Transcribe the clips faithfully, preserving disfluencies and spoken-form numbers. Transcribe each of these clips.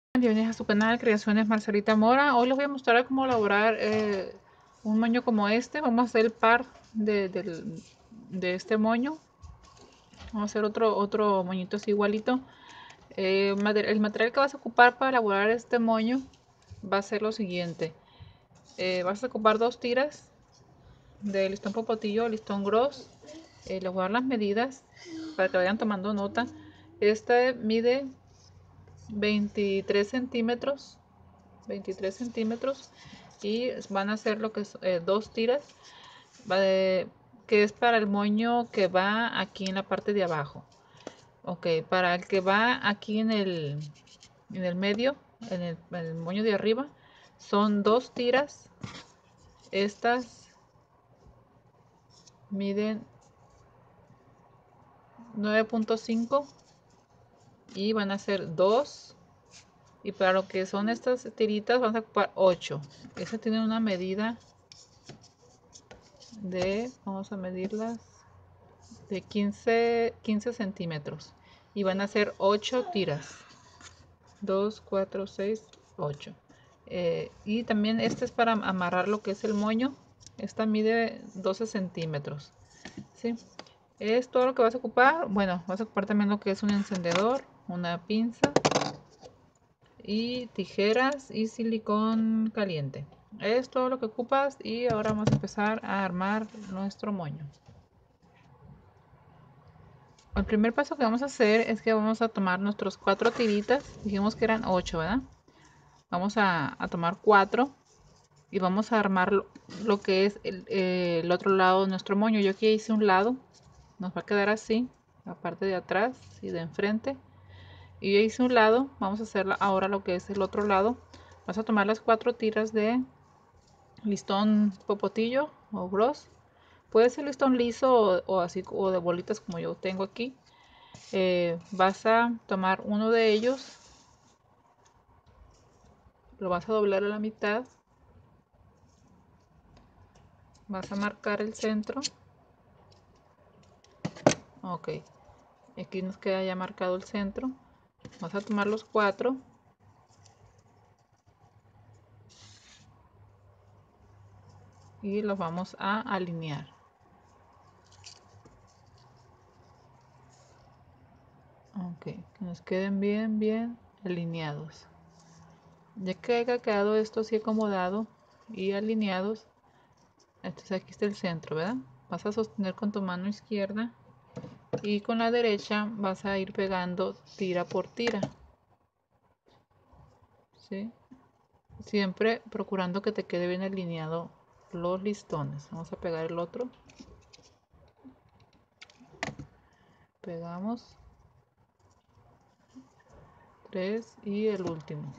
Bienvenidos a su canal Creaciones Marcelita Mora. Hoy les voy a mostrar cómo elaborar eh, un moño como este. Vamos a hacer el par de, del- de este moño. Vamos a hacer otro, otro moñito así igualito. Eh, mater- el material que vas a ocupar para elaborar este moño va a ser lo siguiente. Eh, vas a ocupar dos tiras de listón popotillo, listón gros. Eh, les voy a dar las medidas para que vayan tomando nota. Esta mide veintitrés centímetros veintitrés centímetros y van a hacer lo que es eh, dos tiras eh, que es para el moño que va aquí en la parte de abajo. Ok, para el que va aquí en el en el medio, en el, en el moño de arriba, son dos tiras. Estas miden nueve punto cinco y van a ser dos. Y para lo que son estas tiritas vamos a ocupar ocho. Esta tiene una medida de, vamos a medirlas, de quince, quince centímetros y van a ser ocho tiras. Dos, cuatro, seis, ocho. Eh, y también este es para amarrar lo que es el moño. Esta mide doce centímetros. ¿Sí? Es todo lo que vas a ocupar. Bueno, vas a ocupar también lo que es un encendedor, una pinza y tijeras y silicón caliente. Es todo lo que ocupas y ahora vamos a empezar a armar nuestro moño. El primer paso que vamos a hacer es que vamos a tomar nuestros cuatro tiritas. Dijimos que eran ocho, ¿verdad? Vamos a, a tomar cuatro y vamos a armar lo, lo que es el, eh, el otro lado de nuestro moño. Yo aquí hice un lado, nos va a quedar así, la parte de atrás y de enfrente. Y yo hice un lado, vamos a hacer ahora lo que es el otro lado. Vas a tomar las cuatro tiras de listón popotillo o bros. Puede ser listón liso o, o así o de bolitas como yo tengo aquí. Eh, vas a tomar uno de ellos, lo vas a doblar a la mitad, vas a marcar el centro. Ok, aquí nos queda ya marcado el centro. Vas a tomar los cuatro y los vamos a alinear. Ok, que nos queden bien bien alineados. Ya que haya quedado esto así acomodado y alineados, entonces aquí está el centro, ¿verdad? Vas a sostener con tu mano izquierda y con la derecha vas a ir pegando tira por tira, ¿sí? Siempre procurando que te quede bien alineado los listones. Vamos a pegar el otro. Pegamos tres y el último.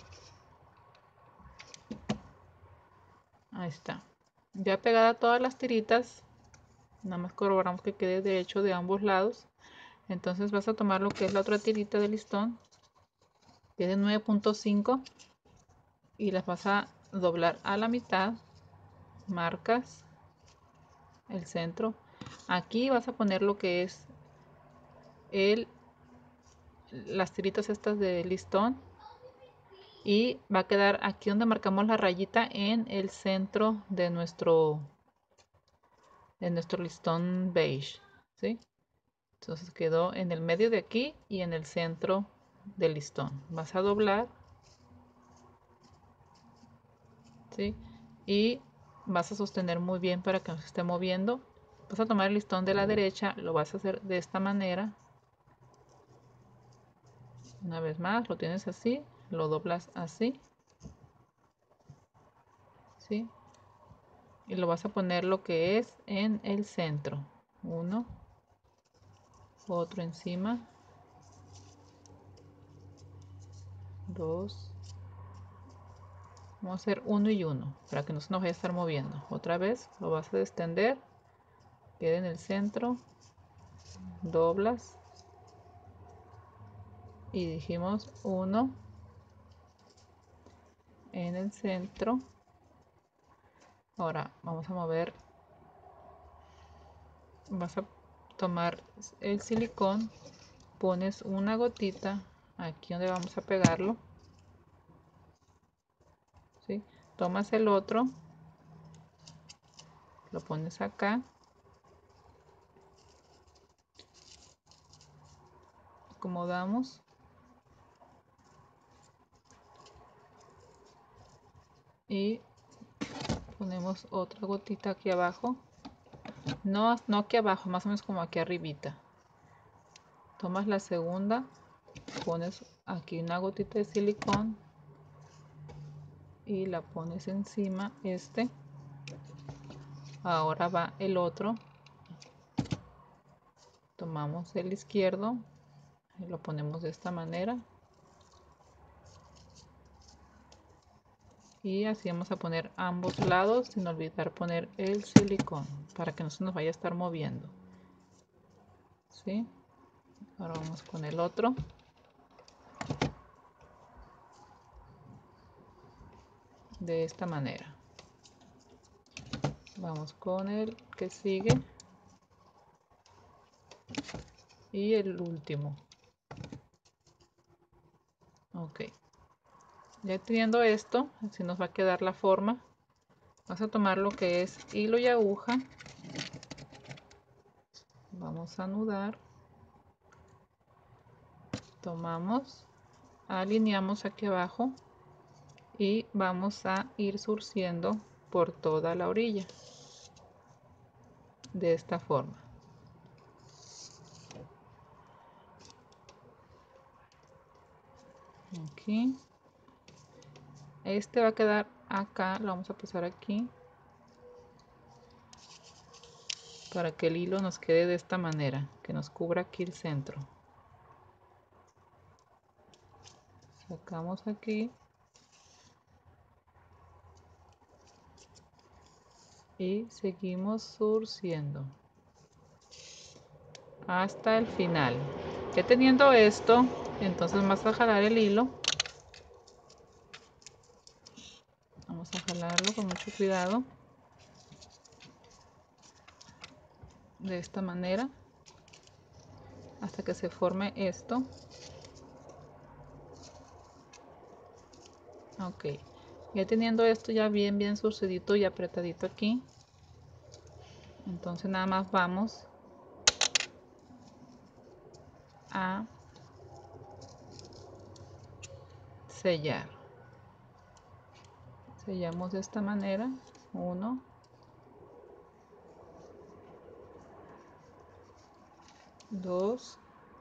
Ahí está. Ya pegada todas las tiritas, nada más corroboramos que quede derecho de ambos lados. Entonces vas a tomar lo que es la otra tirita de listón, que es de nueve punto cinco, y las vas a doblar a la mitad. Marcas el centro. Aquí vas a poner lo que es el las tiritas estas de listón y va a quedar aquí donde marcamos la rayita en el centro de nuestro de nuestro listón beige, ¿sí? Entonces quedó en el medio de aquí y en el centro del listón. Vas a doblar, ¿sí? Y vas a sostener muy bien para que no se esté moviendo. Vas a tomar el listón de la derecha, lo vas a hacer de esta manera. Una vez más, lo tienes así, lo doblas así, ¿sí? Y lo vas a poner lo que es en el centro. Uno, otro encima, dos, vamos a hacer uno y uno para que no se nos vaya a estar moviendo. Otra vez lo vas a extender, queda en el centro, doblas y dijimos uno en el centro. Ahora vamos a mover, vas a tomar el silicón, pones una gotita aquí donde vamos a pegarlo ¿sí? Tomas el otro, lo pones acá, acomodamos y ponemos otra gotita aquí abajo, no, no aquí abajo, más o menos como aquí arribita. Tomas la segunda, pones aquí una gotita de silicón y la pones encima este. Ahora va el otro, tomamos el izquierdo y lo ponemos de esta manera. Y así vamos a poner ambos lados sin olvidar poner el silicón para que no se nos vaya a estar moviendo. ¿Sí? Ahora vamos con el otro. De esta manera. Vamos con el que sigue. Y el último. Ok. Ya teniendo esto, así nos va a quedar la forma. Vamos a tomar lo que es hilo y aguja. Vamos a anudar. Tomamos, alineamos aquí abajo y vamos a ir surciendo por toda la orilla. De esta forma. Aquí. Este va a quedar acá, lo vamos a pasar aquí. Para que el hilo nos quede de esta manera, que nos cubra aquí el centro. Sacamos aquí. Y seguimos surciendo. Hasta el final. Ya teniendo esto, entonces vas a jalar el hilo. Vamos a jalarlo con mucho cuidado. De esta manera. Hasta que se forme esto. Ok. Ya teniendo esto ya bien bien surcidito y apretadito aquí. Entonces nada más vamos a sellar. Sellamos de esta manera. Uno. Dos.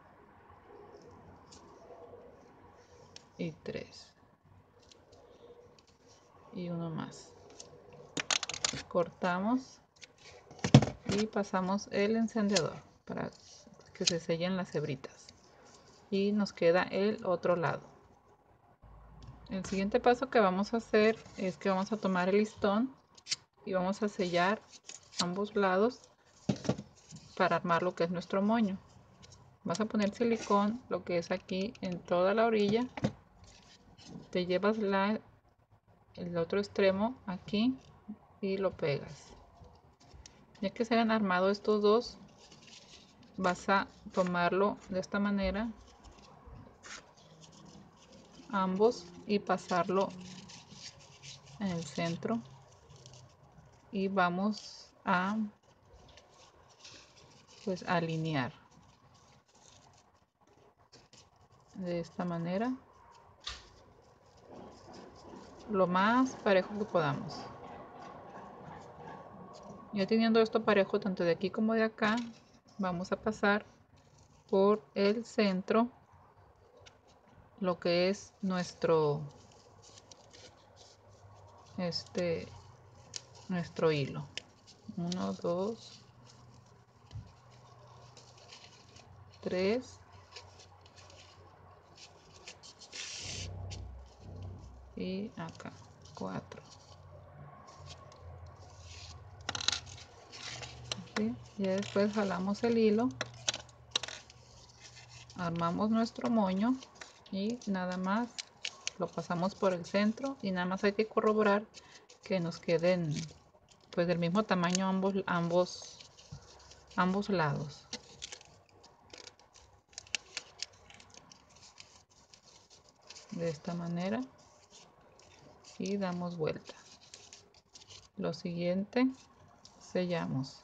Y tres. Y uno más. Cortamos y pasamos el encendedor para que se sellen las hebritas. Y nos queda el otro lado. El siguiente paso que vamos a hacer es que vamos a tomar el listón y vamos a sellar ambos lados para armar lo que es nuestro moño. Vas a poner silicón, lo que es aquí en toda la orilla. Te llevas la, el otro extremo aquí y lo pegas. Ya que se hayan armado estos dos, vas a tomarlo de esta manera, ambos, y pasarlo en el centro. Y vamos a pues alinear de esta manera lo más parejo que podamos. Ya teniendo esto parejo tanto de aquí como de acá, vamos a pasar por el centro lo que es nuestro este nuestro hilo. Uno, dos, tres y acá cuatro. ¿Sí? Y después jalamos el hilo, armamos nuestro moño y nada más lo pasamos por el centro y nada más hay que corroborar que nos queden pues del mismo tamaño ambos ambos ambos lados. De esta manera. y damos vuelta. Lo siguiente, sellamos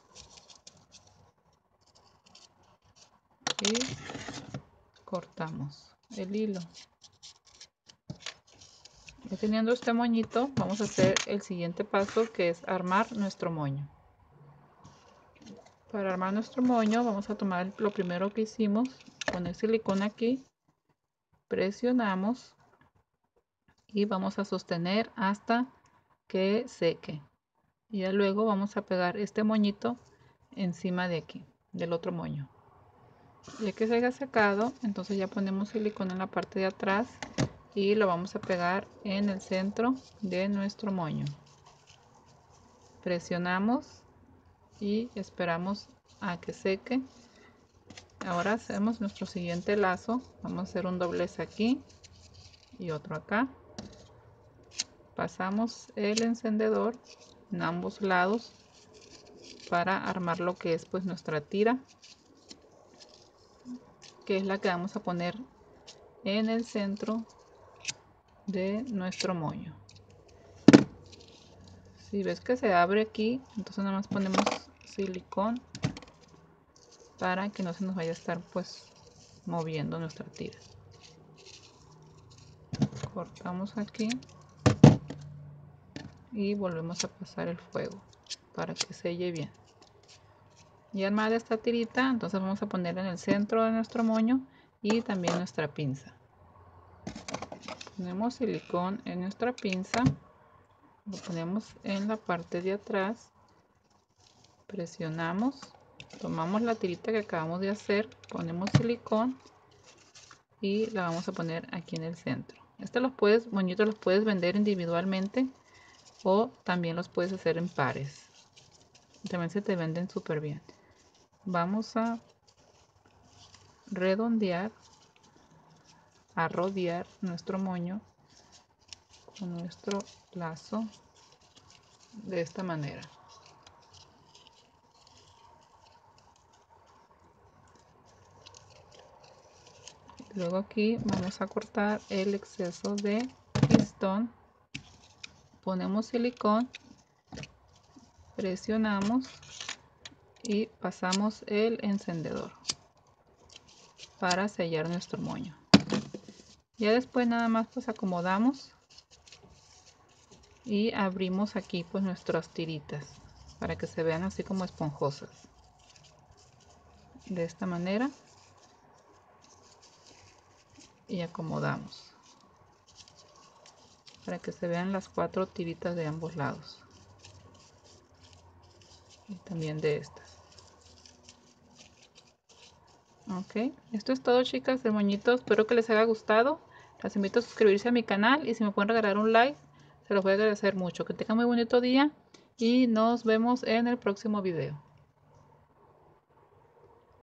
y cortamos el hilo. Ya teniendo este moñito, vamos a hacer el siguiente paso, que es armar nuestro moño. Para armar nuestro moño vamos a tomar lo primero que hicimos, poner silicona aquí, presionamos y vamos a sostener hasta que seque. Y ya luego vamos a pegar este moñito encima de aquí, del otro moño. Ya que se haya secado, entonces ya ponemos silicona en la parte de atrás y lo vamos a pegar en el centro de nuestro moño. Presionamos y esperamos a que seque. Ahora hacemos nuestro siguiente lazo. Vamos a hacer un doblez aquí y otro acá. Pasamos el encendedor en ambos lados para armar lo que es pues nuestra tira, que es la que vamos a poner en el centro de nuestro moño. Si ves que se abre aquí, entonces nada más ponemos silicón para que no se nos vaya a estar pues moviendo nuestra tira. Cortamos aquí y volvemos a pasar el fuego para que selle bien. Ya armada esta tirita, entonces vamos a poner en el centro de nuestro moño y también nuestra pinza. Ponemos silicón en nuestra pinza, lo ponemos en la parte de atrás, presionamos, tomamos la tirita que acabamos de hacer, ponemos silicón y la vamos a poner aquí en el centro. Estos los puedes, moñitos los puedes vender individualmente o también los puedes hacer en pares. También se te venden súper bien. Vamos a redondear, a rodear nuestro moño con nuestro lazo de esta manera. Luego aquí vamos a cortar el exceso de listón, ponemos silicón, presionamos y pasamos el encendedor para sellar nuestro moño. Ya después nada más pues acomodamos y abrimos aquí pues nuestras tiritas para que se vean así como esponjosas, de esta manera, y acomodamos para que se vean las cuatro tiritas de ambos lados y también de estas. Ok, esto es todo, chicas, el moñito. Espero que les haya gustado. Las invito a suscribirse a mi canal y si me pueden regalar un like, se los voy a agradecer mucho. Que tengan muy bonito día y nos vemos en el próximo video.